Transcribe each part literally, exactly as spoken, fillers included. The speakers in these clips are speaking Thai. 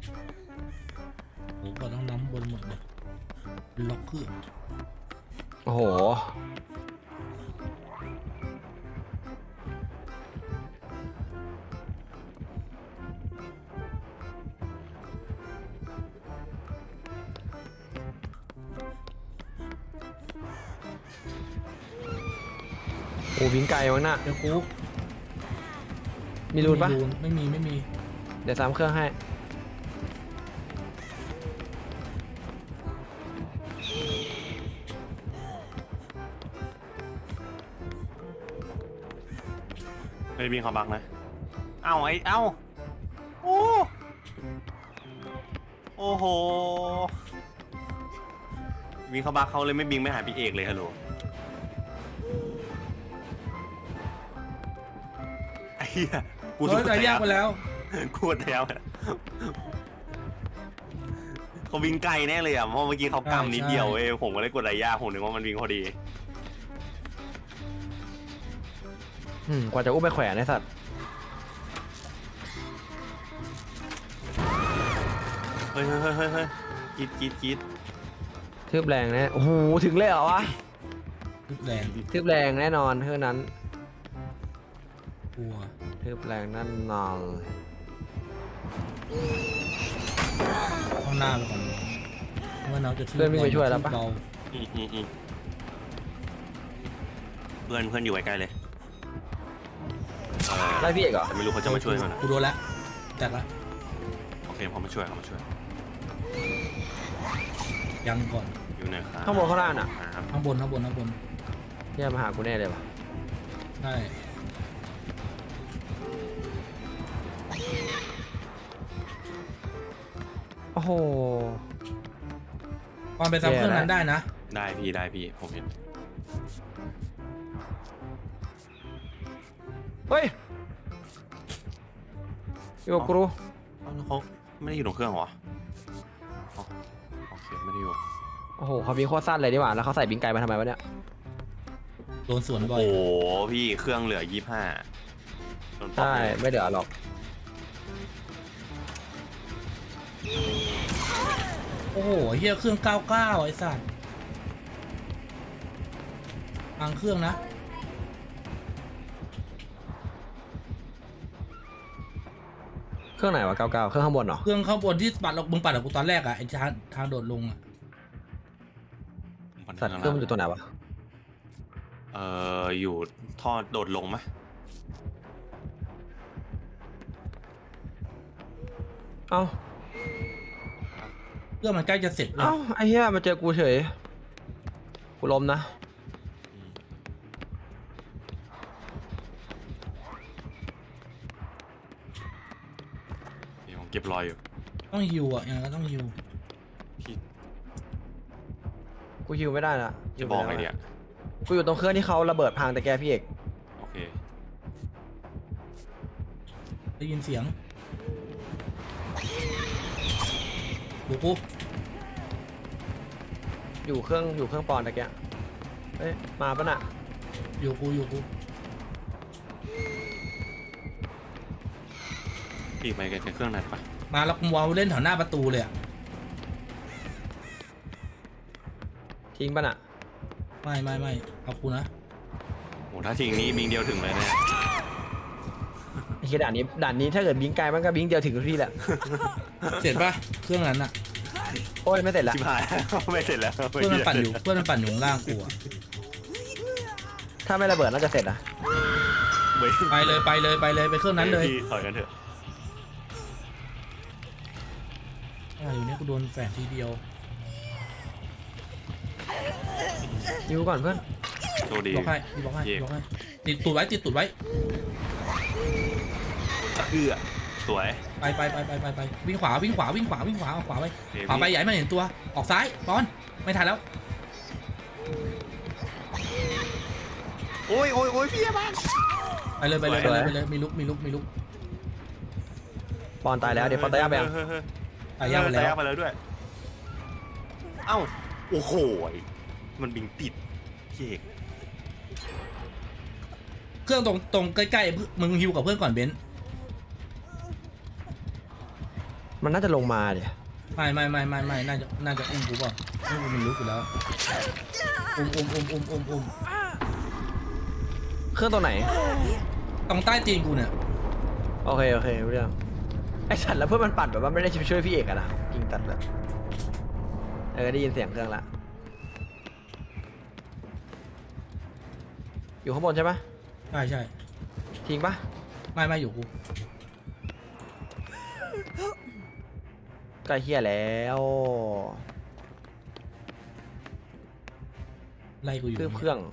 โอ้ก็ต้องน้ำบนหมดเลยล็อกเครื่องโอ้โหโอ้วิ่งไกลมั้งน่ะเดี๋ยวกูมีรูนปะไม่มีไม่มีเดี๋ยวซ้ำเครื่องให้ไม่มีเขาบักนะเอ้าไอ้เอ้าโอ้โอ้โหวิ่งเขาบักเขาเลยไม่บิงไม่หาพี่เอกเลยฮัลโหลไอ้เหี้ยกูสุดแต่ยากไปแล้วกูดแล้วเขาวิ่งไกลแน่เลยอ่ะเพราะเมื่อกี้เขากำนิดเดียวเองผมก็เลยกดระยะผมนึกว่ามันวิ่งพอดีอืมกว่าจะอุ้มไปแขวนไอ้สัตว์เฮ้ยเฮ้ยเฮ้ยเฮ้ยจี๊ดจี๊ดจี๊ดทืบแรงแน่โอ้โหถึงเลยเหรอวะทืบแรงทืบแรงแน่นอนเท่านั้นกลัวทืบแรงนั่นนอนเข้าหน้าไปก่อนว่าน้องจะเพื่อนวิ่งไปช่วยแล้วปะอืมอืมอืมเพื่อนเพื่อนอยู่ใกล้ๆเลยไล่พี่เอกเหรอแต่ไม่รู้เขาจะมาช่วยมันกูโดนแล้วจัดละโอเคเขามาช่วยเขามาช่วยยังก่อนอยู่ไหนครับข้างบนข้างล่างอ่ะข้างบนข้างบนข้างบนเยี่ยมาหากูแน่เลยปะใช่โอ้โหตอนไปซ้ำเครื่องนั้นได้นะได้พี่ได้พี่ผมเห็นเฮ้ยอยู่กับกูรู้เขาไม่ได้อยู่ตรงเครื่องหรอโอเคไม่ได้อยู่โอ้โหเขาบิงโคตรสั้นเลยดีกว่าแล้วเขาใส่บิงไกมาทำไมวะเนี่ยโดนสวนบ่อยโอ้พี่เครื่องเหลือยี่ห้าใช่ไม่เหลือหรอกโอ้โหเฮียเครื่องเก้าเก้าไอ้สัตว์ทางเครื่องนะเครื่องไหนวะเก้าเก้าเครื่องข้างบนเหรอเครื่องข้างบนที่ปัดมึงปัดกับกูตอนแรกอะไอ้ทางทางโดดลงอะสัตว์เครื่องมันอยู่ตัวไหนวะเอ่ออยู่ท่อโดดลงไหมเอ้าเครื่องมันใกล้จะเสร็จแล้วเอ้าไอ้เหี้ยมาเจอกูเฉยกูล้มนะเก็บรอยอยู่ต้องฮิวอ่ะยังไงก็ต้องฮิวพี่กูฮิวไม่ได้ละจะบอกไงเนี่ยกูอยู่ตรงเครื่องที่เขาระเบิดพังแต่แกพี่เอกโอเคได้ยินเสียงดูกูอยู่เครื่องอยู่เครื่องปอนแต่แกเฮ้ยมาปะน่ะอยู่กูอยู่กูปีกไปกับเครื่องนั้นปะมาแล้วกูวางเล่นแถวหน้าประตูเลยอะทิ้งปะน่ะไม่ไม่ไม่เอากูนะโอ้ถ้าทิ้งนี้บิงเดียวถึงเลยเนี่ยไอ้ด่านนี้ด่านนี้ถ้าเกิดบิงไกลมันก็บิงเดียวถึงทุกที่แหละเสร็จปะเครื่องนั้นอะโอ้ยไม่เสร็จแล้วชิบหายไม่เสร็จแล้วเพื่อนมันปั่นอยู่เพื่อนมันปั่นอยู่ล่างกูอะถ้าไม่ระเบิดน่าจะเสร็จนะไปเลยไปเลยไปเลยไปเครื่องนั้นเลยถอยกันเถอะอะไรอยู่เนี่ยกูโดนแฝงทีเดียวยิวก่อนเพื่อนโชคดีบอกให้บอกให้บอกให้ติดตูดไว้ติดตูดไว้เอื้อสวยไปไปไปไปไปไปวิ่งขวาวิ่งขวาวิ่งขวาวิ่งขวาขวาไปขวาไปใหญ่ไม่เห็นตัวออกซ้ายบอลไม่ทันแล้วโอ้ยโอ้ยโอ้ยพี่บ้านไปเลยไปเลยไปเลยไปเลยมีลุกมีลุกมีลุกปอนตายแล้วเดี๋ยวปอนตายยากไปตายยากไปแล้วไปแล้วด้วยเอ้าโอ้โหมันบิงติดเจ๊กเครื่องตรงตรงใกล้ๆมึงฮิวกับเพื่อนก่อนเบนซ์มันน่าจะลงมาเดี๋ยไม่ไม่ไม่ไม่ไม่น่าจะน่าจะอุ้มกูเปล่าอุ้มกูมันรู้อยู่แล้วอุ้มอุ้มอุ้มอุ้มอุ้มอุ้มเครื่องตัวไหนตรงใต้ตีนกูเนี่ยโอเคโอเครู้เรื่องไอ้สัตว์แล้วเพื่อนมันปัดแบบว่าไม่ได้ช่วยพี่เอกอะนะยิงตัดเลยเออได้ยินเสียงเครื่องละอยู่ข้างบนใช่ปะใช่ใช่ทิ้งปะไม่ไม่อยู่กูใกล้เฮียแล้วไล่กูอยู่คือเครื่อง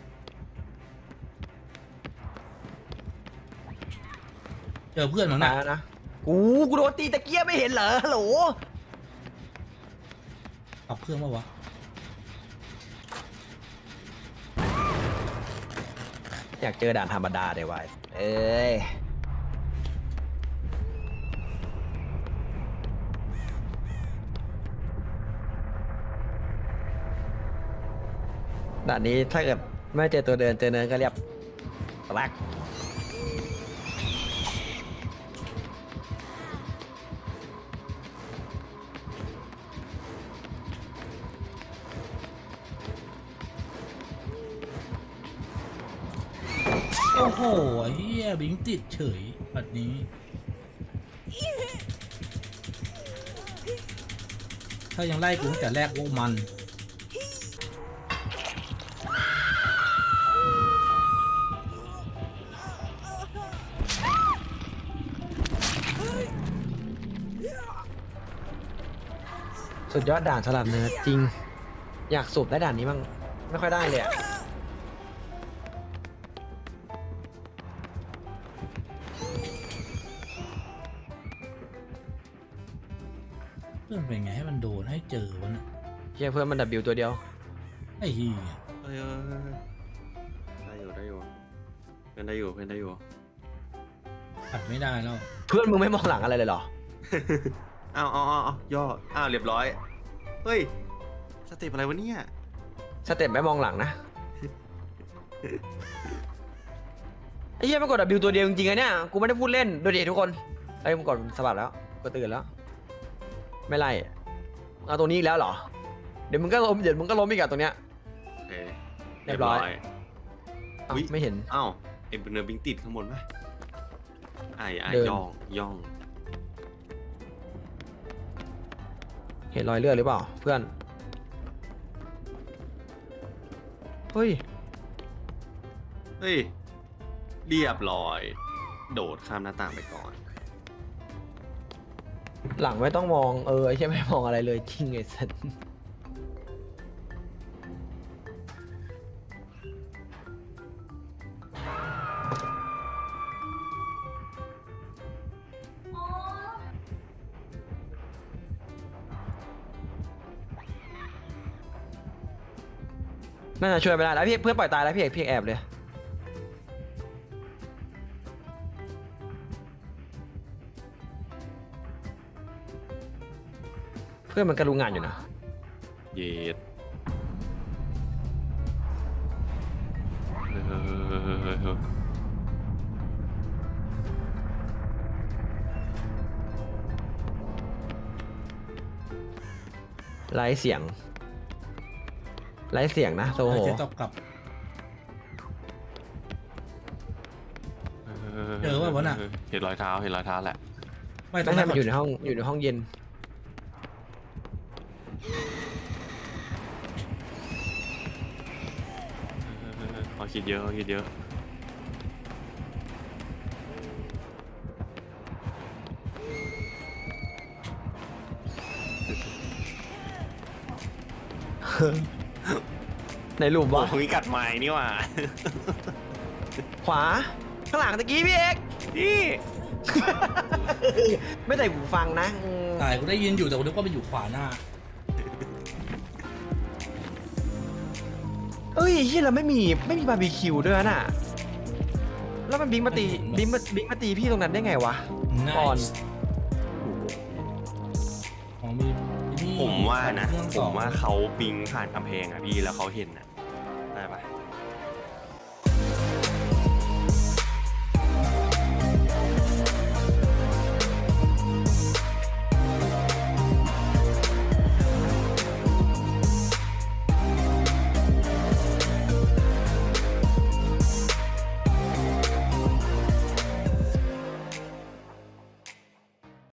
เจอเพื่อนมั้งตานะยแล้วนะกูกูโดนตีตะเกียบไม่เห็นเหรอฮัลโหลปรับเครื่องป่าวะอยากเจอด่านธรรมดาเดี๋ยวไว้เอ้ยด่านนี้ถ้าเกิดไม่เจอตัวเดินเจอเนินก็เรียบรักโอ้โหเฮียบิงติดเฉยแบบนี้ ถ้ายังไล่กูตั้งแต่แรกโอ้มันสุดยอดด่านสลับเนิร์ดจริง อยากสูบได้ด่านนี้บ้างไม่ค่อยได้เลยอะเรื่องเป็นไงให้มันโดนให้เจอวะเนี่ยเฮียเพื่อนมันดับบิวตัวเดียวไอ้เฮียเอ้ยเอ้ยเอ้ยได้อยู่ได้อยู่เพื่อนได้อยู่เพื่อนได้อยู่ปัดไม่ได้แล้วเพื่อนมึงไม่มองหลังอะไรเลยเหรออ้าวอ้าวอ้าวอ้าวย่ออ้าวเรียบร้อยเฮ้ยสเต็ปอะไรวะเนี่ยสเต็ปไม่มองหลังนะไอ้เหี้ยมันกดดับบิวตัวเดียวจริงๆอะเนี่ยกูไม่ได้พูดเล่นดูดิทุกคนไอ้ยมันกดสะบัดแล้วก็ตื่นแล้วไม่ไล่เอาตรงนี้อีกแล้วเหรอเดี๋ยวมึงก็ล้มเดี๋ยวมึงก็ล้มอีกอะตรงเนี้ยโอเคเรียบร้อย เอ้าอุ๊ยไม่เห็นอ้าวไอ้เนื้อบิงติดข้างบนปะไอ้ไอ้เดินย่องย่องเห็นรอยเลือดหรือเปล่าเพื่อนเฮ้ยเฮ้ยเรียบร้อย โดดข้ามหน้าต่างไปก่อนหลังไม่ต้องมองเออไอ้เหี้ยไม่มองอะไรเลยจริงไอ้สัสน่าจะช่วยไม่ได้แล้วพี่เพื่อนปล่อยตายแล้วพี่เอกพี่เอกแอบเลยเพื่อนมันกระลุงงานอยู่นะเย็ดเฮ้ยไร้เสียงไร้เสียงนะโซโหเจอตอบกลับ เจอป่ะวะน่ะเห็นรอยเท้าเห็นรอยเท้าแหละไม่ต้ต้ออง งให้ให้มันอยู่ในห้องอยู่ในห้องเย็นเขาคิดเยอะเขาคิดเยอะในรูปโอ้วะโหมีกัดไม้นี่หว่าขวาข้างหลังตะกี้พี่เอกนี่ไม่ใส่หูฟังนะอืมตายกูได้ยินอยู่แต่กูนึกว่ามันอยู่ขวาหน้าเอ้ยเฮียเราไม่มีไม่มีบาร์บีคิวด้วยน่ะแล้วมันบิงมาตีบิงมาบิงมาตีพี่ตรงนั้นได้ไงวะ Nice ก่อนของมีนี่ผมว่านะเครื่องผสอมงว่าเขาปิงผ่านกำแพงอะพี่แล้วเขาเห็นอะได้ปะ